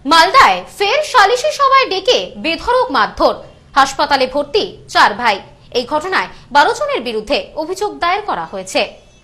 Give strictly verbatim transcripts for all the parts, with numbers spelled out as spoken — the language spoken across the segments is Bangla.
মালদায় ফের সালিশি সভায় ডেকে বেধড়ক মারধর, হাসপাতালে ভর্তি চার ভাই। এই ঘটনায় বারো জনের বিরুদ্ধে অভিযোগ দায়ের করা হয়েছে।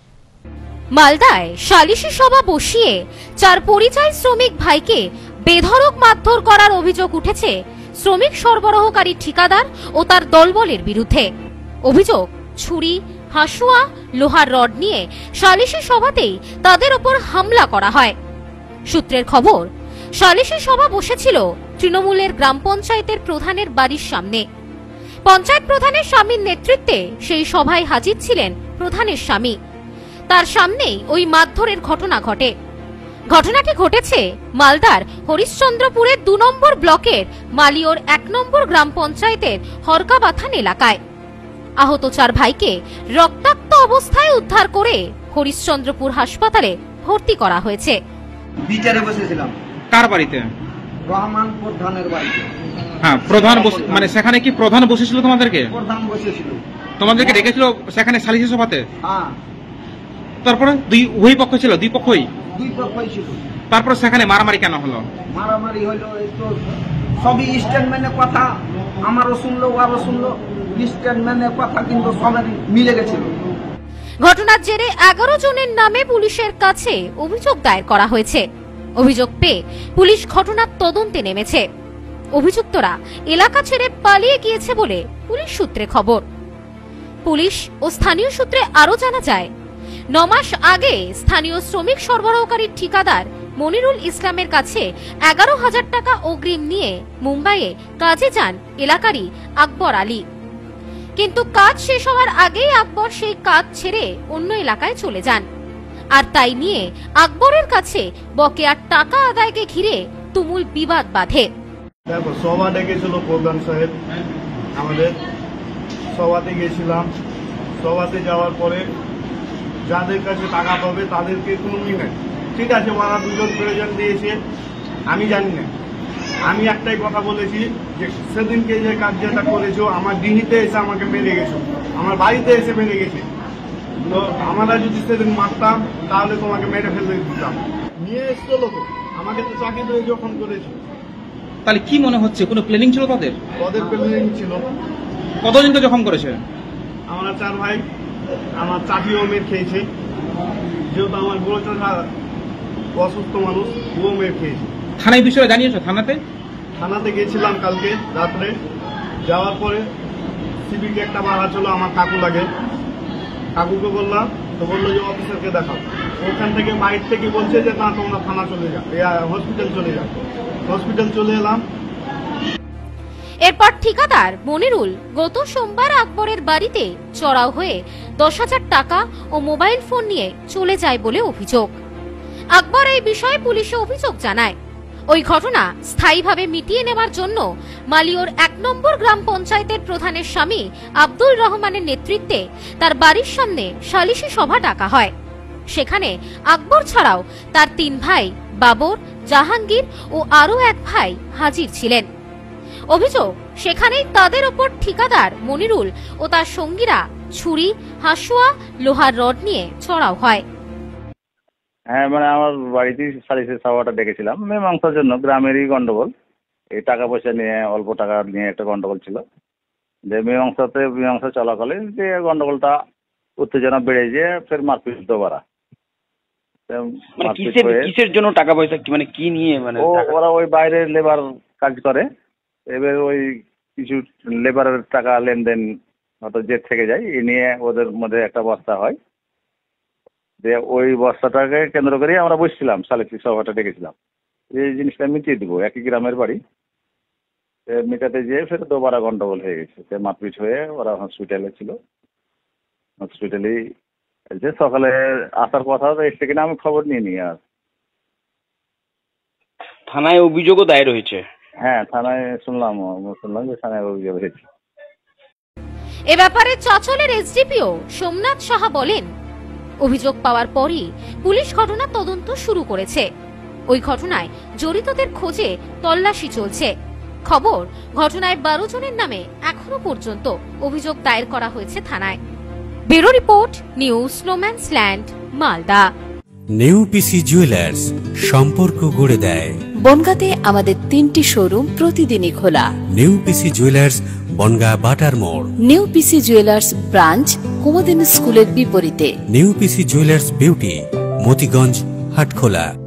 মালদায় সালিশি সভা বসিয়ে চার পরিযায়ী শ্রমিক ভাইকে বেধড়ক মারধর করার অভিযোগ উঠেছে শ্রমিক সরবরাহকারী ঠিকাদার ও তার দলবলের বিরুদ্ধে। অভিযোগ, ছুরি, হাসুয়া, লোহার রড নিয়ে সালিশি সভাতেই তাদের উপর হামলা করা হয়। সূত্রের খবর, সালিশি সভা বসেছিল তৃণমূলের গ্রাম পঞ্চায়েতের প্রধানের বাড়ির সামনে। পঞ্চায়েত প্রধানের স্বামীর নেতৃত্বে সেই সভায় হাজির ছিলেন প্রধানের স্বামী। তার সামনেই ওই মারধরের ঘটনা ঘটে। ঘটনাটি ঘটেছে মালদার হরিশ্চন্দ্রপুরের দু নম্বর ব্লকের মালিয়র এক নম্বর গ্রাম পঞ্চায়েতের হরকাবাথান এলাকায়। আহত চার ভাইকে রক্তাক্ত অবস্থায় উদ্ধার করে হরিশ্চন্দ্রপুর হাসপাতালে ভর্তি করা হয়েছে। বিচারে বসেছিলাম। কার বাড়িতে? রহমান প্রধানের বাড়িতে। হ্যাঁ, প্রধান মানে সেখানে কি প্রধান বসেছিল তোমাদেরকে? প্রধান বসেছিল। তোমাদেরকে ডেকেছিল সেখানে সালিশি সভাতে? হ্যাঁ। তারপরে দুই উভয় পক্ষ ছিল? দুই পক্ষই? দুই পক্ষই ছিল। তারপরে সেখানে মারামারি কেন হলো? মারামারি হলো তো সবই স্টেটমেন্টের কথা, আমারও শুনলো ওরও শুনলো, স্টেটমেন্টের কথা কিন্তু সবারই মিলে গেছিল। ঘটনার জেরে এগারো জনের নামে পুলিশের কাছে অভিযোগ দায়ের করা হয়েছে। অভিযোগ পেয়ে পুলিশ ঘটনার তদন্তে নেমেছে। অভিযুক্তরা এলাকা ছেড়ে পালিয়ে গিয়েছে বলে পুলিশ সূত্রে খবর। পুলিশ ও স্থানীয় সূত্রে আরো জানা যায়, ন মাস আগে স্থানীয় শ্রমিক সরবরাহকারী ঠিকাদার মনিরুল ইসলামের কাছে এগারো হাজার টাকা অগ্রিম নিয়ে মুম্বাইয়ে কাজে যান এলাকারই আকবর আলী। কিন্তু কাজ শেষ হওয়ার আগেই আকবর সেই কাজ ছেড়ে অন্য এলাকায় চলে যান। আর তাই নিয়ে আকবরের কাছে বকেয়ার টাকা আদায়কে ঘিরে তুমুল বিবাদ বাধে। দেখো, সভা ডেকেছিল প্রধান সাহেব, আমাদের সভাতে গেছিলাম। সভাতে যাওয়ার পরে যাদের কাছে টাকা পাবে তাদেরকে কোনো নেই, ঠিক আছে, ওরা দুজন প্রয়োজন দিয়েছে, আমি জানি না। আমি একটাই কথা বলেছি যে সেদিনকে যে কাজ যেটা করেছো আমার ডিহিতে এসে আমাকে মেরে গেছো, আমার বাড়িতে এসে মেরে গেছে। তো আমরা যদি সেদিন মারতাম তাহলে তোমাকে মেরে ফেলে দিতাম। নিয়ে এসছো লোক, আমাকে তো চাকরি দিয়ে যখন করেছো। তাহলে কি মনে হচ্ছে কোনো প্ল্যানিং ছিল তাদের? ওদের প্ল্যানিং ছিল। কতজনকে জখম করেছে? আমরা চার ভাই, আমার চাকরিও মেরে খেয়েছে, যেহেতু আমার বড় চাচা অসুস্থ মানুষ, ও মেরে খেয়েছে। থানায় বিষয়ে জানিয়েছো? থানাতে থানাতে গেছিলাম কালকে রাত্রে। যাওয়ার পরে সিভিকে একটা বাধা ছিল, আমার কাকু লাগে, কাকুকে বললাম, তো বললো যে অফিসারকে দেখাও। ওখান থেকে বাইর থেকে বলছে যে না তোমরা থানা চলে যাও, হসপিটাল চলে যাও। হসপিটাল চলে এলাম। এরপর ঠিকাদার মনিরুল গত সোমবার আকবরের বাড়িতে চড়াও হয়ে দশ হাজার টাকা ও মোবাইল ফোন নিয়ে চলে যায় বলে অভিযোগ। আকবর এই বিষয়ে পুলিশে অভিযোগ জানায়। ওই ঘটনা স্থায়ীভাবে মিটিয়ে নেওয়ার জন্য মালিয়র এক নম্বর গ্রাম পঞ্চায়েতের প্রধানের স্বামী আব্দুল রহমানের নেতৃত্বে তার বাড়ির সামনে সালিশি সভা ডাকা হয়। সেখানে আকবর ছাড়াও তার তিন ভাই বাবর, জাহাঙ্গীর ও আরো এক ভাই হাজির ছিলেন। অভিযোগ, সেখানেই তাদের ওপর ঠিকাদার মনিরুল ও তার সঙ্গীরা ছুরি, হাসুয়া, লোহার রড নিয়ে চড়াও হয়। হ্যাঁ, মানে আমার বাড়িতেই সালিশি সভাটা ডেকেছিলাম মীমাংসার জন্য। গ্রামেরই গন্ডগোল, এই টাকা পয়সা নিয়ে, অল্প টাকা নিয়ে একটা গন্ডগোল ছিল। যে মীমাংসাতে মীমাংসা চলাকালীন যে গন্ডগোলটা উত্তেজনা বেড়ে যেয়ে ফের মারপিট দোবারা। কিসের জন্য টাকা পয়সা, মানে কি নিয়ে? মানে ওরা ওই বাইরে লেবার কাজ করে, এবার ওই কিছু লেবারের টাকা লেনদেন হয়তো জেট থেকে যায়, এ নিয়ে ওদের মধ্যে একটা বস্তা হয়। দিয়ে ওই বস্তাটাকে কেন্দ্র করে আমরা বসছিলাম, সালিশি সভাটা ডেকেছিলাম, এই জিনিসটা মিটিয়ে দিব। একই গ্রামের বাড়ি, মিটাতে যেয়ে ফের দোবারা গন্ডগোল হয়ে গেছে। সে মারপিট হয়ে ওরা হসপিটালে ছিল। হসপিটালেই যে সকালে আসার কথা এসছে কিনা আমি খবর নিয়ে নিই। আর থানায় অভিযোগও দায়ের হয়েছে? হ্যাঁ, থানায় শুনলাম শুনলাম যে থানায় অভিযোগ হয়েছে। এ ব্যাপারে চচলের এসডিপিও সোমনাথ সাহা বলেন, অভিযোগ পাওয়ার পরই পুলিশ ঘটনা তদন্ত শুরু করেছে। ওই ঘটনায় জড়িতদের খোঁজে তল্লাশি চলছে। খবর, ঘটনায় বারো জনের নামে এখনো পর্যন্ত অভিযোগ দায়ের করা হয়েছে থানায়। ব্যুরো রিপোর্ট, নিউজ স্নোম্যান্সল্যান্ড, মালদা। নিউ পিসি জুয়েলার্স, সম্পর্ক গড়ে দেয় বনগাঁতে আমাদের তিনটি শোরুম প্রতিদিনই খোলা। নিউ পিসি জুয়েলার্স, বনগা বাটার মোড়। নিউ পিসি জুয়েলার্স ব্রাঞ্চ কুমদিন স্কুলের বিপরীতে। New PC jewellers beauty, Motiganj, Hatkhola.